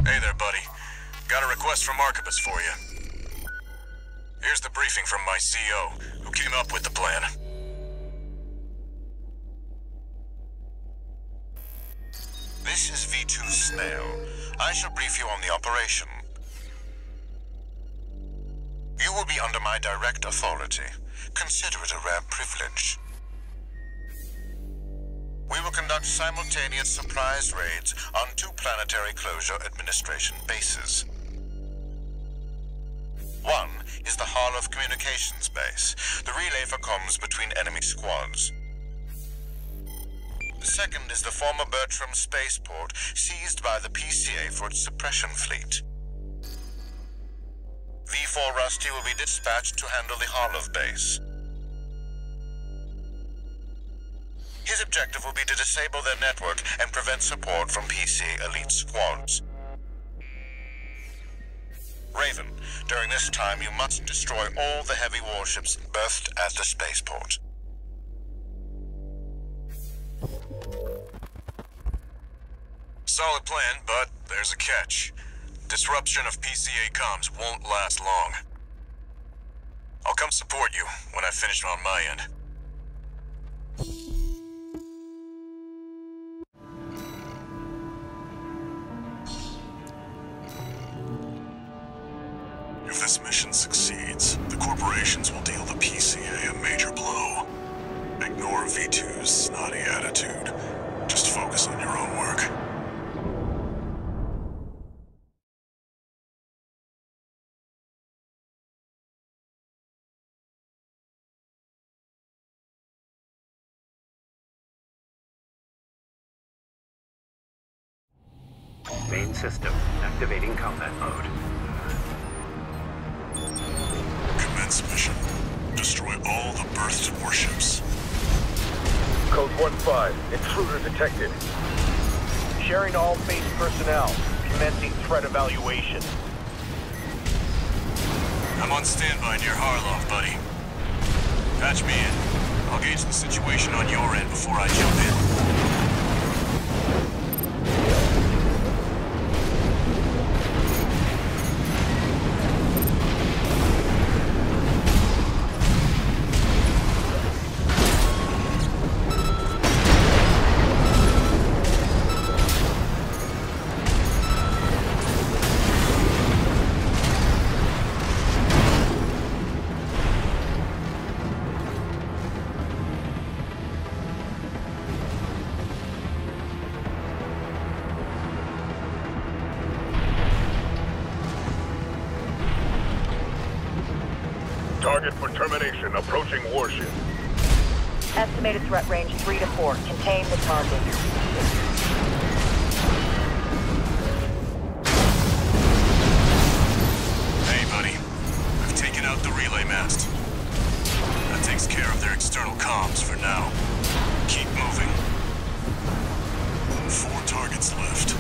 Hey there, buddy. Got a request from Archibus for you. Here's the briefing from my CO, who came up with the plan. This is V2 Snail. I shall brief you on the operation. You will be under my direct authority. Consider it a rare privilege. We will conduct simultaneous surprise raids on 2 Planetary Closure Administration bases. One is the Hall of Communications base, the relay for comms between enemy squads. The second is the former Bertram Spaceport, seized by the PCA for its suppression fleet. V4 Rusty will be dispatched to handle the Harlov base. His objective will be to disable their network and prevent support from PCA elite squads. Raven, during this time you must destroy all the heavy warships berthed at the spaceport. Solid plan, but there's a catch. Disruption of PCA comms won't last long. I'll come support you when I finish on my end. If this mission succeeds, the corporations will deal the PCA a major blow. Ignore V2's snotty attitude. Just focus on your own work. Main system activating combat mode. Commence mission. Destroy all the berthed warships. Code 1-5. Intruder detected. Sharing all base personnel. Commencing threat evaluation. I'm on standby near Harlov, buddy. Patch me in. I'll gauge the situation on your end before I jump in. Target for termination approaching warship. Estimated threat range 3 to 4. Contain the target. Hey, buddy. I've taken out the relay mast. That takes care of their external comms for now. Keep moving. 4 targets left.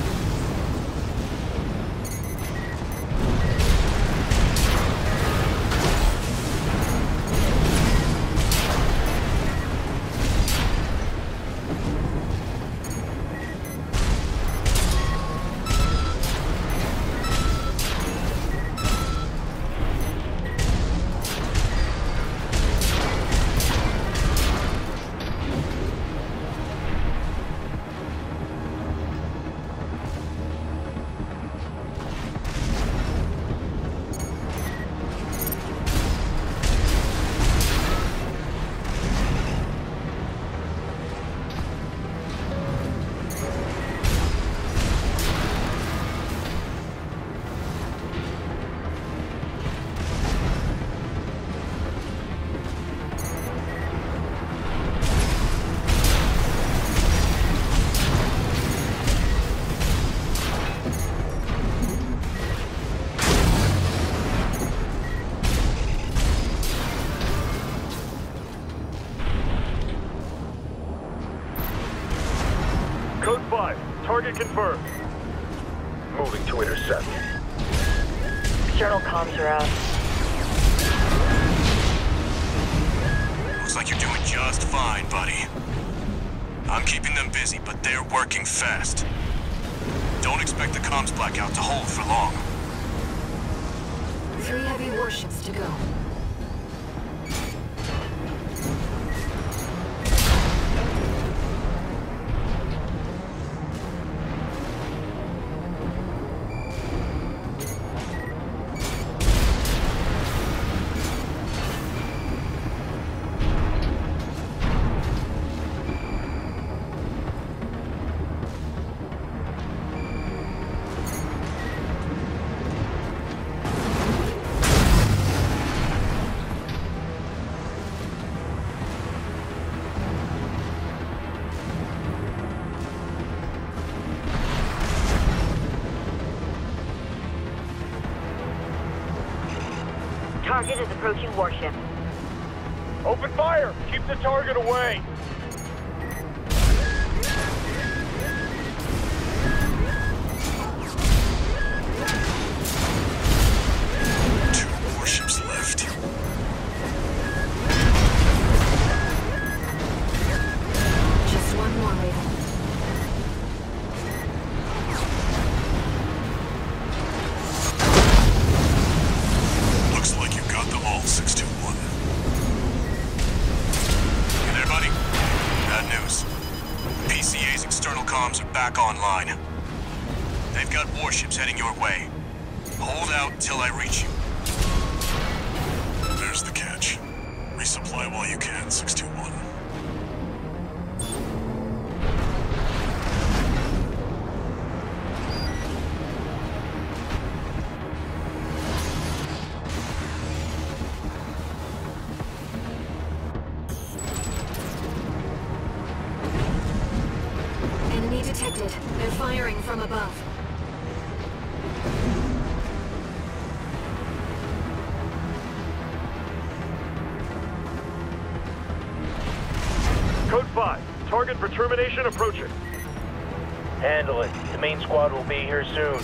Code 5. Target confirmed. Moving to intercept. External comms are out. Looks like you're doing just fine, buddy. I'm keeping them busy, but they're working fast. Don't Don't expect the comms blackout to hold for long. 3 heavy warships to go. Target is approaching warship. Open fire! Keep the target away! Two warships left. Just one more, Raven. Looks like you got them all, 621. You there, buddy? Bad news. PCA's external comms are back online. They've got warships heading your way. Hold out till I reach you. There's the catch. Resupply while you can, 621. Enemy detected. They're firing from above. Code 5. Target for termination approaching. Handle it. The main squad will be here soon.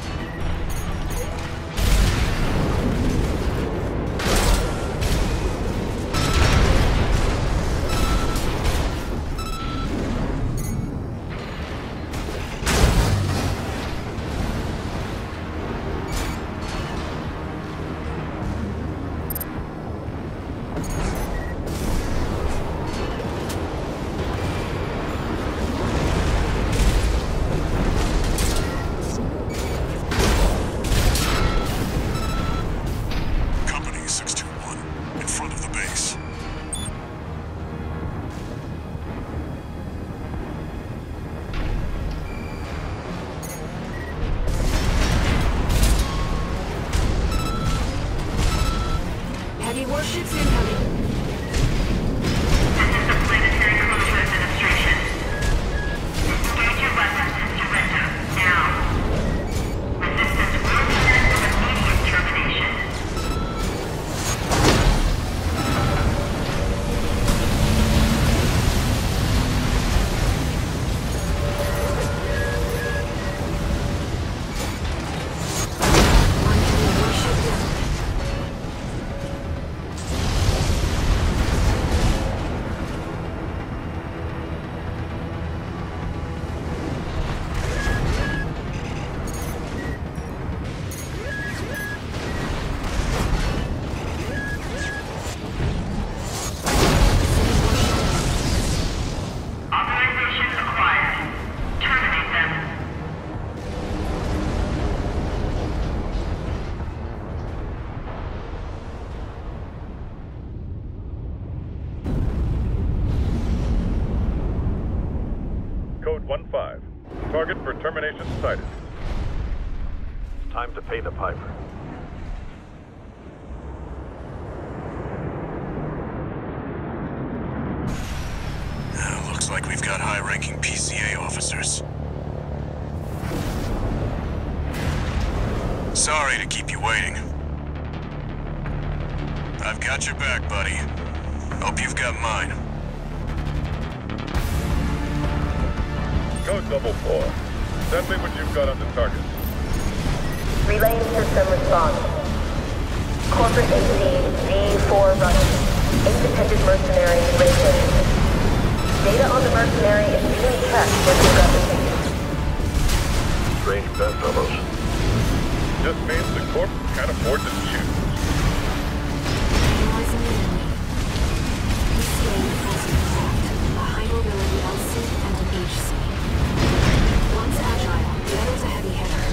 Company 621, in front of the base. Heavy warships incoming. This is the Planetary Closure Administration. Engage your weapons and surrender, now. Resistance will present with immediate termination. One heavy warship down. Authorization acquired. Terminate them. Code 1-5. Target for termination sighted. Time to pay the piper. Looks like we've got high-ranking PCA officers. Sorry to keep you waiting. I've got your back, buddy. Hope you've got mine. Code 4. Send me what you've got on the target. Relaying system response. Corporate ACVI independent mercenary rated. Data on the mercenary is being checked for discrepancies. strange bedfellows. Just means the Corp can't afford to choose. Analyzing the enemy. PCA has been cracked. A high mobility LC and an HC. One's agile, the other's a heavy hitter.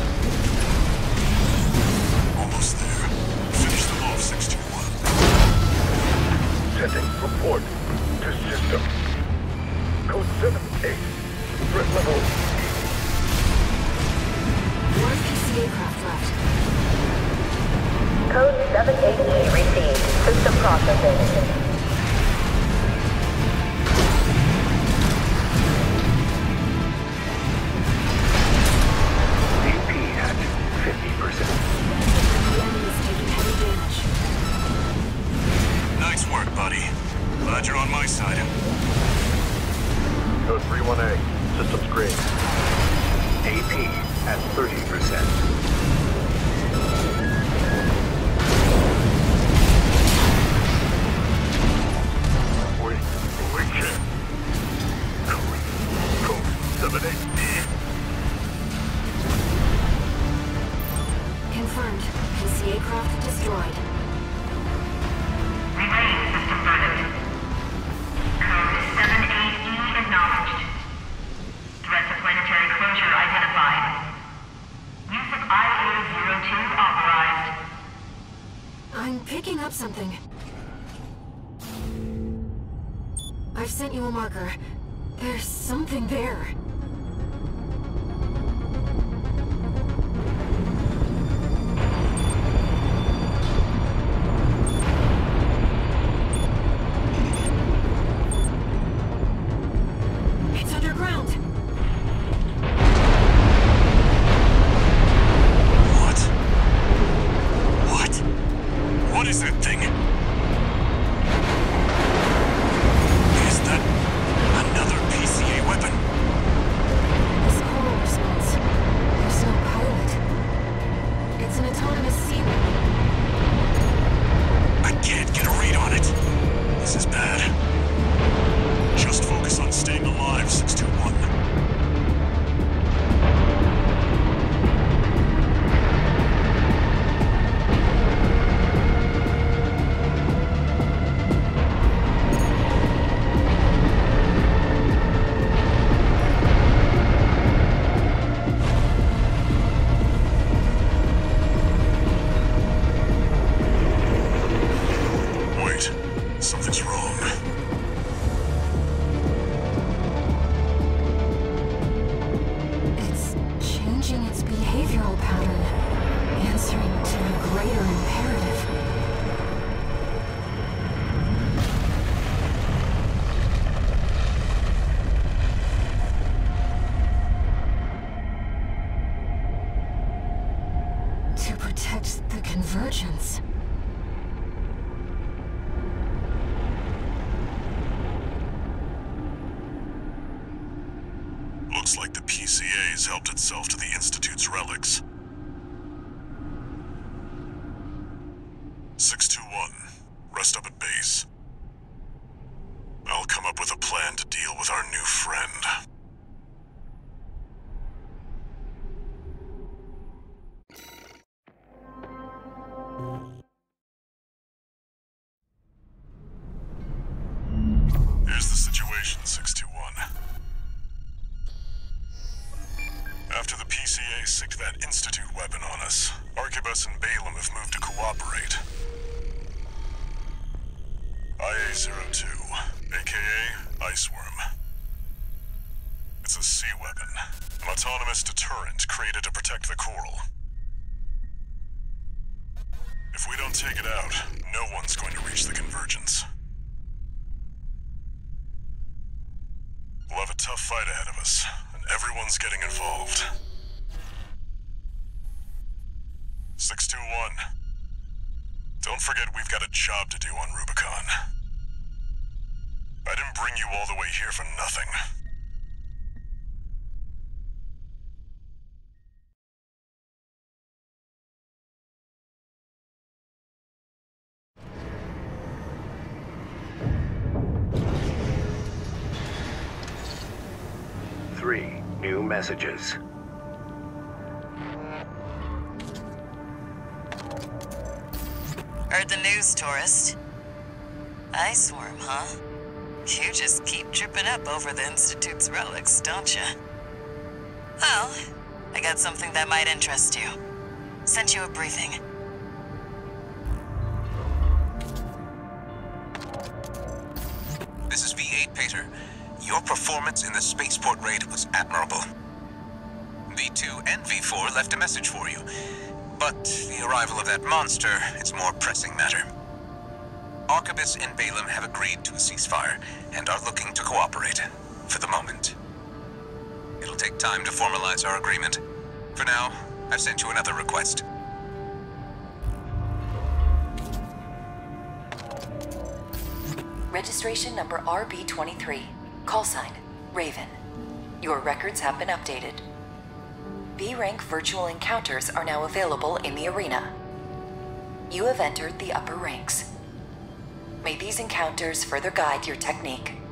Almost there. Finish them off, 621. Sending report to system. Code 7-8. Threat level. One PCA craft left. Code 7-8 received. System processing. AP at 50%. The enemy is taking heavy damage. Nice work, buddy. Glad you're on my side. Code 31A. Systems green. AP at 30%. We can. Code 7-8D. Confirmed. PCA craft destroyed. Relay system verdict. Code 7-8E acknowledged. Threat to planetary closure identified. Use of IA-02 authorized. I'm picking up something. I've sent you a marker. There's something there. It's underground. What? What? What is that thing? Is that another PCA weapon? This coral response. There's no pilot. It's an autonomous sea weapon. I can't get a read on it. This is bad. Just focus on staying alive, 621. Wait, something's wrong. It's changing its behavioral pattern, answering to a greater imperative. To protect the convergence. Looks like the PCA's helped itself to the Institute's relics. 621, rest up at base. I'll come up with a plan to deal with our new friend. Here's the situation, 621. After the PCA sicked that Institute weapon on us, Arquebus and Balaam have moved to cooperate. IA-02, aka Iceworm. It's a sea weapon, an autonomous deterrent created to protect the coral. If we don't take it out, no one's going to reach the convergence. We'll have a tough fight ahead of us, and everyone's getting involved. 621. Don't forget we've got a job to do on Rubicon. I didn't bring you all the way here for nothing. New messages. Heard the news, tourist. Ice worm, huh? You just keep tripping up over the Institute's relics, don't you? Well, I got something that might interest you. Sent you a briefing. This is V8 Pater. Your performance in the Spaceport raid was admirable. V2 and V4 left a message for you, but the arrival of that monster is a more pressing matter. Arquebus and Balaam have agreed to a ceasefire and are looking to cooperate, for the moment. It'll take time to formalize our agreement. For now, I've sent you another request. Registration number RB23. Call sign, Raven. Your records have been updated. B-rank virtual encounters are now available in the arena. You have entered the upper ranks. May these encounters further guide your technique.